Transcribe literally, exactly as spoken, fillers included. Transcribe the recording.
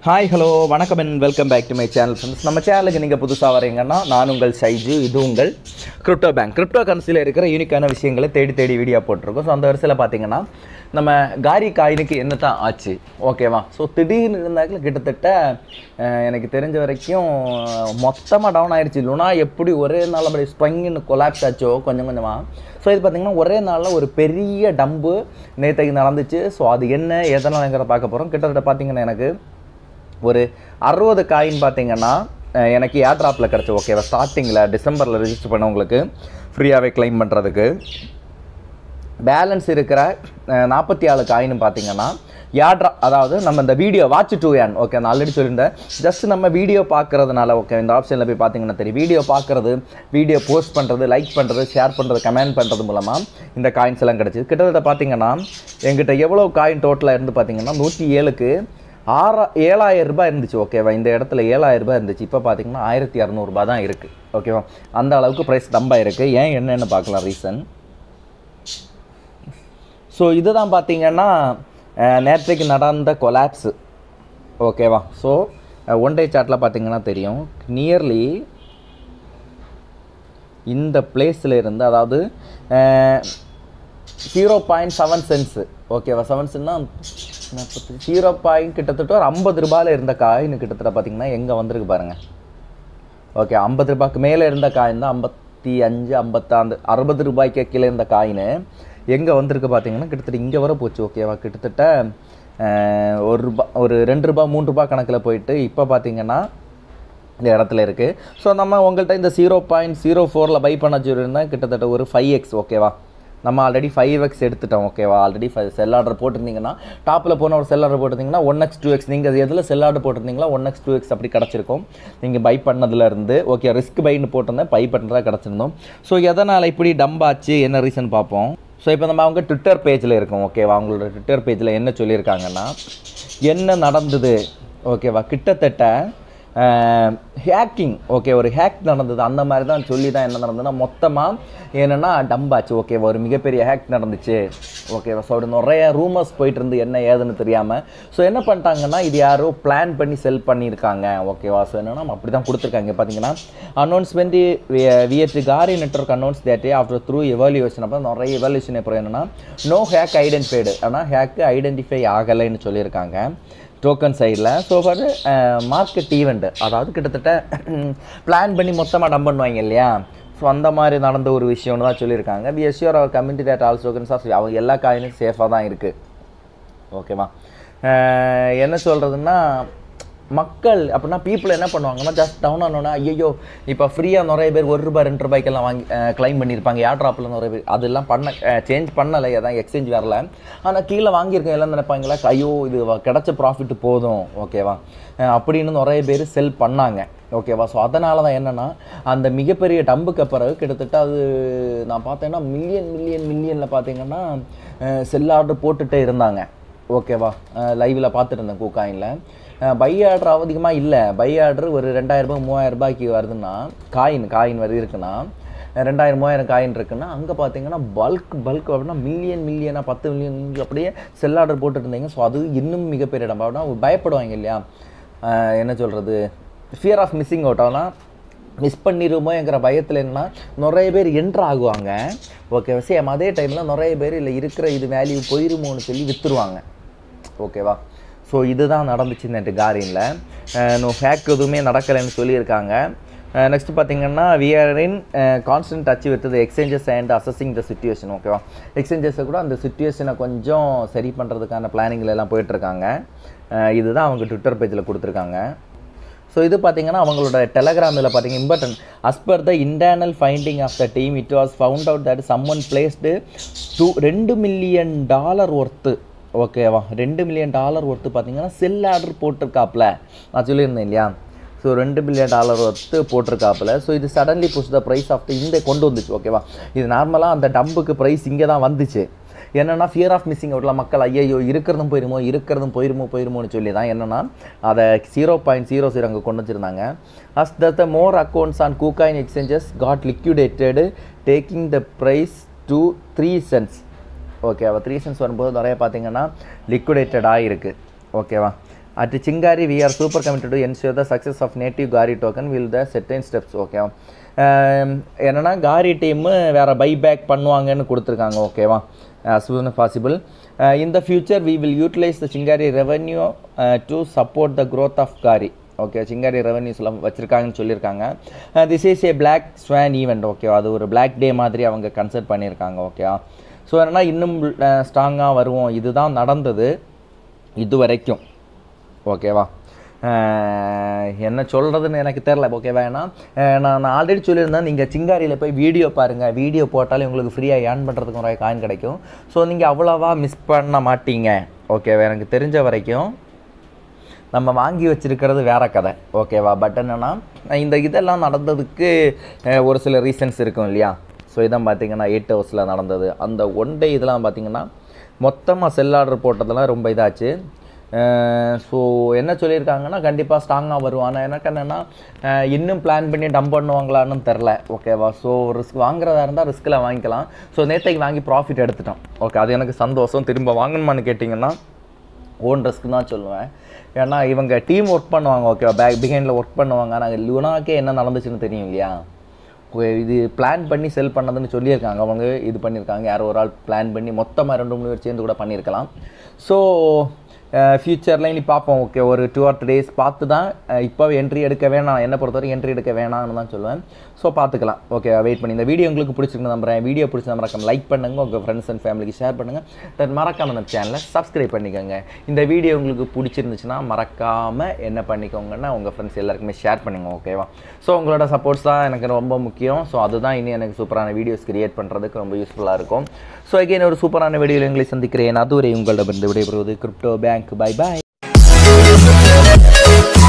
Hi, hello, வணக்கம் and welcome back to my channel friends. நம்ம சேனலுக்கு நீங்க புதுசா வரீங்கன்னா நான் உங்கள் சைஜு, இது உங்கள் கிரிப்டோ பேங்க். கிரிப்டோ கரன்சில இருக்கிற யூனிக்கான விஷயங்களை தேடி தேடி வீடியோ போட்டுருக்கோம். ஸோ அந்த வரிசையில் பார்த்தீங்கன்னா நம்ம காரி காயினுக்கு என்ன தான் ஆச்சு, ஓகேவா? ஸோ திடீர்னு இருந்தாக்கல கிட்டத்தட்ட எனக்கு தெரிஞ்ச வரைக்கும் மொத்தமாக டவுன் ஆயிடுச்சு. லுனா எப்படி ஒரே நாள் அப்படி ஸ்ப்ரிங்னு கொலாப்ஸ் ஆச்சோ கொஞ்சம் கொஞ்சமாக. ஸோ இது பார்த்திங்கன்னா ஒரே நாளில் ஒரு பெரிய டம்பு நேற்றைக்கு நடந்துச்சு. ஸோ அது என்ன எதனாலங்கிறத பார்க்க போகிறோம். கிட்டத்தட்ட பார்த்திங்கன்னா எனக்கு ஒரு அறுபது காயின் பார்த்தீங்கன்னா எனக்கு ஏர் ட்ராப்பில் கிடச்சி, ஓகேவா? ஸ்டார்டிங்கில் டிசம்பரில் ரிஜிஸ்டர் பண்ணவங்களுக்கு ஃப்ரீயாகவே கிளைம் பண்ணுறதுக்கு. பேலன்ஸ் இருக்கிற நாற்பத்தி ஏழு காயின்னு பார்த்தீங்கன்னா ஏர் ட்ராப், அதாவது நம்ம இந்த வீடியோ வாட்ச் டூ ஏன், ஓகே, நான் ஆல்ரெடி சொல்லியிருந்தேன். ஜஸ்ட் நம்ம வீடியோ பார்க்குறதுனால, ஓகே, இந்த ஆப்ஷனில் போய் பார்த்தீங்கன்னா தெரியும். வீடியோ பார்க்குறது, வீடியோ போஸ்ட் பண்ணுறது, லைக் பண்ணுறது, ஷேர் பண்ணுறது, கமெண்ட் பண்ணுறது மூலமாக இந்த காயின்ஸ் எல்லாம் கிடச்சிது. கிட்டத்தட்ட பார்த்தீங்கன்னா எங்கிட்ட எவ்வளோ காயின் டோட்டலாக இருந்து பார்த்தீங்கன்னா நூற்றி ஏழுக்கு ஆறா ஏழாயிரம் ரூபாய் இருந்துச்சு, ஓகேவா? இந்த இடத்துல ஏழாயிரம் ரூபாய் இருந்துச்சு. இப்போ பார்த்தீங்கன்னா ஆயிரத்தி இரநூறுபா தான் இருக்குது, ஓகேவா? அந்த அளவுக்கு ப்ரைஸ் டம்பாக இருக்குது. ஏன் என்னென்னு பார்க்கலாம் ரீசன். ஸோ இதுதான் பார்த்தீங்கன்னா நேற்றைக்கு நடந்த கொலாப்ஸு, ஓகேவா? ஸோ ஒன் டே சார்ட்டில் பார்த்தீங்கன்னா தெரியும், நியர்லி இந்த பிளேஸில் இருந்து, அதாவது ஜீரோ பாயிண்ட் செவன் சென்ஸு, ஓகேவா? செவன் சென்ட்னா நாற்பத்தி ஜீரோ பாயிண்ட் கிட்டத்தட்ட ஒரு ஐம்பது ரூபாயில் இருந்த காயின் கிட்டத்தட்ட பார்த்திங்கன்னா எங்கே வந்திருக்கு பாருங்கள், ஓகே? ஐம்பது ரூபாய்க்கு மேலே இருந்த காயின் தான் ஐம்பத்தி அஞ்சு ஐம்பத்தாந்து அறுபது ரூபாய்க்கு கீழே இருந்த காயின் எங்கே வந்திருக்கு பார்த்தீங்கன்னா கிட்டத்தட்ட இங்கே வர போச்சு, ஓகேவா? கிட்டத்தட்ட ஒரு ரூபா ஒரு ரெண்டு ரூபா மூணு ரூபா கணக்கில் போயிட்டு இப்போ பார்த்தீங்கன்னா இந்த இடத்துல இருக்குது. ஸோ நம்ம உங்கள்கிட்ட இந்த ஜீரோ பாயிண்ட் ஜீரோ ஃபோரில் பை பண்ண சொல்லியிருந்தால் கிட்டத்தட்ட ஒரு ஃபைவ் எக்ஸ், ஓகேவா? நம்ம ஆல்ரெடி ஃபைவ் எக்ஸ் எடுத்துட்டோம், ஓகேவா? ஆல்ரெடி ஃபைவ் செல் ஆர்டர் போட்டிருந்தீங்கன்னா டாப்பில் போன ஒரு செல் ஆர்டர் போட்டிருந்தீங்கன்னா ஒன் எக்ஸ் டூ எக்ஸ் நீங்கள் எதில் செல் ஆர்டர் போட்டிருந்தீங்களா ஒன் எக்ஸ் டூ எக்ஸ் அப்படி கிடச்சிருக்கும் நீங்கள் பை பண்ணதுலேருந்து, ஓகே? ரிஸ்க் பைன்னு போட்டிருந்தேன், பை பண்ணுறதா கிடச்சிருந்தோம். ஸோ எதனால் இப்படி டம்ப் ஆச்சு, என்ன ரீசன் பார்ப்போம். ஸோ இப்போ நம்ம அவங்க ட்விட்டர் பேஜில் இருக்கோம், ஓகேவா? அவங்களோட ட்விட்டர் பேஜில் என்ன சொல்லியிருக்காங்கன்னா என்ன நடந்தது, ஓகேவா? கிட்டத்தட்ட ஹேக்கிங், ஓகே, ஒரு ஹேக் நடந்தது. அந்த மாதிரி தான் சொல்லி தான் என்ன நடந்ததுன்னா மொத்தமாக என்னென்னா டம்ப் ஆச்சு, ஓகேவா? ஒரு மிகப்பெரிய ஹேக் நடந்துச்சு, ஓகேவா? ஸோ அப்படி நிறைய ரூமர்ஸ் போயிட்டு இருந்து என்ன ஏதுன்னு தெரியாமல். ஸோ என்ன பண்ணிட்டாங்கன்னா இது யாரோ பிளான் பண்ணி செல் பண்ணியிருக்காங்க, ஓகேவா? ஸோ என்னென்னா அப்படி தான் கொடுத்துருக்காங்க. பார்த்தீங்கன்னா அனௌன்ஸ்மெண்ட் விஎட் காரி network announce that after through evaluation. அப்போ நிறைய எவாலுவேஷன் அப்புறம் என்னென்னா நோ ஹேக் ஐடென்டிஃபைடு, ஆனால் ஹேக்கு ஐடென்டிஃபை ஆகலைன்னு சொல்லியிருக்காங்க டோக்கன் சைடில். ஸோ ஃபார் மார்க்கெட் ஈவெண்ட்டு, அதாவது கிட்டத்தட்ட பிளான் பண்ணி மொத்தமாக டம்ப் பண்ணுவாங்க இல்லையா? ஸோ அந்த மாதிரி நடந்த ஒரு விஷயம்னு தான் சொல்லியிருக்காங்க. We assure our community that also tokens of, அவங்க எல்லா காயினும் சேஃபாக தான் இருக்குது, ஓகேவா? என்ன சொல்கிறதுன்னா மக்கள் அப்படின்னா பீப்புள் என்ன பண்ணுவாங்கன்னா ஜஸ்ட் டவுன் ஆனோன்னா ஐயோ இப்போ ஃப்ரீயாக நிறைய பேர் ஒரு ரூபாய் ரெண்டு ரூபாய்க்கெல்லாம் வாங்கி கிளைம் பண்ணியிருப்பாங்க. ஏர் ட்ராப்பில் நிறைய பேர் அதெல்லாம் பண்ண சேஞ்ச் பண்ணலை, அதான் எக்ஸ்சேஞ்ச் வரல. ஆனால் கீழே வாங்கியிருக்கேன் எல்லாம் நினைப்பாங்களா ஐயோ இது கிடச்ச ப்ராஃபிட் போதும், ஓகேவா? அப்படின்னு நிறைய பேர் செல் பண்ணாங்க, ஓகேவா? ஸோ அதனால தான் என்னென்னா அந்த மிகப்பெரிய டம்புக்கு பிறகு கிட்டத்தட்ட அது நான் பார்த்தேன்னா மில்லியன் மில்லியன் மில்லியனில் பார்த்தீங்கன்னா செல் ஆர்டர் போட்டுகிட்டே இருந்தாங்க, ஓகேவா? லைவில் பார்த்துட்டு இருந்தேன் KuCoinல. பை ஆர்டர் அதிகமாக இல்லை, பை ஆர்டர் ஒரு ரெண்டாயிரம் ரூபாய் மூவாயிரம் ரூபாய்க்கு வருதுன்னா காயின் காயின் வருது இருக்குன்னா ரெண்டாயிரம் மூவாயிரம் காயின் இருக்குன்னா அங்கே பார்த்தீங்கன்னா பல்க் பல்க் அப்படின்னா மில்லியன் மில்லியனாக பத்து மில்லியன் அப்படியே செல் ஆர்டர் போட்டுட்டு இருந்தீங்க. ஸோ அது இன்னும் மிகப்பெரிய இடம் அப்படின்னா பயப்படுவாங்க இல்லையா? என்ன சொல்கிறது, ஃபியர் ஆஃப் மிஸ்ஸிங் அவுட். ஆனால் மிஸ் பண்ணிடுமோங்கிற பயத்தில் என்னன்னா நிறைய பேர் என்ட்ரு ஆகுவாங்க, ஓகேவா? சேம் அதே டைமில் நிறைய பேர் இல்லை இருக்கிற இது வேல்யூ போயிருமோன்னு சொல்லி விற்றுருவாங்க, ஓகேவா? ஸோ இதுதான் நடந்துச்சு நேற்று காரினில். நோ ஹேக் எதுவுமே நடக்கலைன்னு சொல்லியிருக்காங்க. நெக்ஸ்ட்டு பார்த்தீங்கன்னா we are in constant touch with the exchanges and assessing the situation, ஓகேவா? எக்ஸ்சேஞ்சஸை கூட அந்த சிச்சுவேஷனை கொஞ்சம் சரி பண்ணுறதுக்கான பிளானிங்கில் எல்லாம் போயிட்டுருக்காங்க. இதுதான் அவங்க ட்விட்டர் பேஜில் கொடுத்துருக்காங்க. ஸோ இது பார்த்தீங்கன்னா அவங்களோட டெலகிராமில் பார்த்தீங்க important as per the internal finding of the team it was found out that someone placed two ரெண்டு மில்லியன் டாலர் ஒர்த்து, ஓகேவா? ரெண்டு மில்லியன் டாலர் ஒர்த்து பார்த்தீங்கன்னா செல் ஆர்டர் போட்டிருக்காப்புல, நான் சொல்லியிருந்தேன் இல்லையா? ஸோ ரெண்டு மில்லியன் டாலர் ஒர்த்து போட்டிருக்காப்புல. ஸோ இது suddenly push the price of the இந்த கொண்டு வந்துச்சு, ஓகேவா? இது நார்மலாக அந்த டம்புக்கு ப்ரைஸ் இங்கே தான் வந்துச்சு. என்னென்னா ஃபியர் ஆஃப் மிஸ்ஸிங் அவுட்டில் மக்கள் ஐயோ இருக்கிறதும் போயிருமோ இருக்கிறதும் போயிருமோ போயிருமோன்னு சொல்லி தான் என்னென்னா அதை ஜீரோ பாயிண்ட் ஜீரோ ஜீரோ அங்கே கொண்டு வச்சுருந்தாங்க. As the the more accounts on KuCoin exchanges got liquidated taking the price to three cents, ஓகேவா? த்ரீ சென்ட்ஸ் வரும்போது நிறைய பார்த்தீங்கன்னா லிக்விடேட்டடாக இருக்குது, ஓகேவா? At Chingari, we are super committed to ensure the success of native Gari token with the certain steps. Okay. என்னன்னா Gari team வேற buyback பண்ணுவாங்கன்னு கொடுத்திருக்காங்க ஓகேவா as soon as possible. Uh, in the future we will utilize the Chingari revenue uh, to support the growth of Gari. Okay, Chingari revenues எல்லாம் வச்சிருக்காங்கன்னு சொல்லிருக்காங்க. This is a black swan event. Okay, அது ஒரு black day மாதிரி அவங்க consider பண்ணிருக்காங்க. Okay, so என்னன்னா இன்னும் ஸ்ட்ராங்கா வருவோம். இதுதான் நடந்தது இது வரைக்கும். ஓகேவா, என்ன சொல்கிறதுன்னு எனக்கு தெரில. ஓகேவா, ஏன்னா நான் ஆல்ரெடி சொல்லியிருந்தேன், நீங்கள் சிங்காரியில் போய் வீடியோ பாருங்கள். வீடியோ போட்டாலே உங்களுக்கு ஃப்ரீயாக ஏர்ன் பண்ணுறதுக்கு நிறைய காயின் கிடைக்கும். ஸோ நீங்கள் அவ்வளோவா மிஸ் பண்ண மாட்டீங்க. ஓகேவா, எனக்கு தெரிஞ்ச வரைக்கும் நம்ம வாங்கி வச்சுருக்கிறது வேறு கதை. ஓகேவா, பட் என்னென்னா இந்த இதெல்லாம் நடந்ததுக்கு ஒரு சில ரீசன்ஸ் இருக்கும் இல்லையா. ஸோ இதான் பார்த்தீங்கன்னா எயிட் ஹவர்ஸில் நடந்தது. அந்த ஒன் டே இதெல்லாம் பார்த்தீங்கன்னா மொத்தமாக செல் ஆர்டர் போட்டதெல்லாம் ரொம்ப இதாச்சு. ஸோ என்ன சொல்லியிருக்காங்கன்னா கண்டிப்பாக ஸ்ட்ராங்காக வருவான். எனக்கு என்னென்னா இன்னும் பிளான் பண்ணி டம்ப் பண்ணுவாங்களான்னு தெரில. ஓகேவா, ஸோ ரிஸ்க் வாங்குறதா இருந்தால் ரிஸ்கில் வாங்கிக்கலாம். ஸோ நேற்றைக்கு வாங்கி ப்ராஃபிட் எடுத்துட்டோம். ஓகே, அது எனக்கு சந்தோஷம். திரும்ப வாங்கணுமான்னு கேட்டிங்கன்னா ஓன் ரிஸ்க் தான் சொல்லுவேன். ஏன்னா இவங்க டீம் ஒர்க் பண்ணுவாங்க. ஓகேவா, பேக் பிஹைண்டில் ஒர்க் பண்ணுவாங்க. நாங்கள் லுனாக்கே என்ன நடந்துச்சுன்னு தெரியும் இல்லையா. இது பிளான் பண்ணி செல் பண்ணதுன்னு சொல்லியிருக்காங்க. அவங்க இது பண்ணியிருக்காங்க. யாரோ ஒரு ஆள் பிளான் பண்ணி மொத்தமாக ரெண்டு மூணு பேர் சேர்ந்து கூட பண்ணியிருக்கலாம். ஸோ ஃப்யூச்சரில் இனி பார்ப்போம். ஓகே, ஒரு டூ ஆர் த்ரீ டேஸ் பார்த்து தான் இப்போ என்ட்ரி எடுக்க வேணாம். என்னை பொறுத்தவரைக்கும் என்ட்ரி எடுக்க வேணாம்னு தான் சொல்லுவேன். ஸோ பார்த்துக்கலாம். ஓகே, வெயிட் பண்ணி. இந்த வீடியோ உங்களுக்கு பிடிச்சிருக்கு நம்புறேன். வீடியோ பிடிச்ச மறக்காம லைக் பண்ணுங்கள். உங்கள் ஃப்ரெண்ட்ஸ் அண்ட் ஃபேமிலிக்கு ஷேர் பண்ணுங்கள். தென் மறக்காம நம்ம சேனலை சப்ஸ்கிரைப் பண்ணிக்கோங்க. இந்த வீடியோ உங்களுக்கு பிடிச்சிருந்துச்சுன்னா மறக்காமல் என்ன பண்ணிக்கோங்கன்னா உங்கள் ஃப்ரெண்ட்ஸ் எல்லாருக்குமே ஷேர் பண்ணுங்கள். ஓகேவா, ஸோ உங்களோட சப்போர்ட்ஸ் தான் எனக்கு ரொம்ப முக்கியம். ஸோ அதுதான் இனி எனக்கு சூப்பரான வீடியோஸ் கிரியேட் பண்ணுறதுக்கு ரொம்ப யூஸ்ஃபுல்லாக இருக்கும். ஸோ அகைன் ஒரு சூப்பரான வீடியோவில் உங்களை சந்திக்கிறேன். அதுவரை உங்களிடமிருந்து விடைபெறுவது கிரிப்டோ பேங்க். Bye bye.